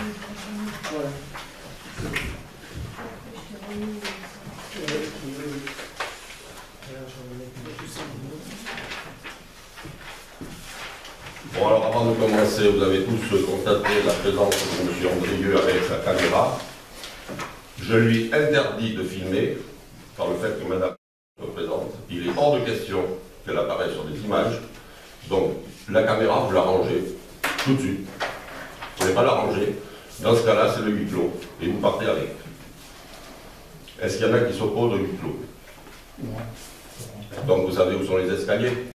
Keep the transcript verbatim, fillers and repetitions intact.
Voilà. Bon, alors avant de commencer, vous avez tous constaté la présence de M. Andrieux avec sa caméra. Je lui interdis de filmer par le fait que Madame se présente. Il est hors de question qu'elle apparaisse sur des images. Donc, la caméra, vous la rangez tout de suite. Vous ne pouvez pas la ranger. Dans ce cas-là, c'est le huis clos. Et vous partez avec. Est-ce qu'il y en a qui s'opposent au huis clos? Donc, vous savez où sont les escaliers?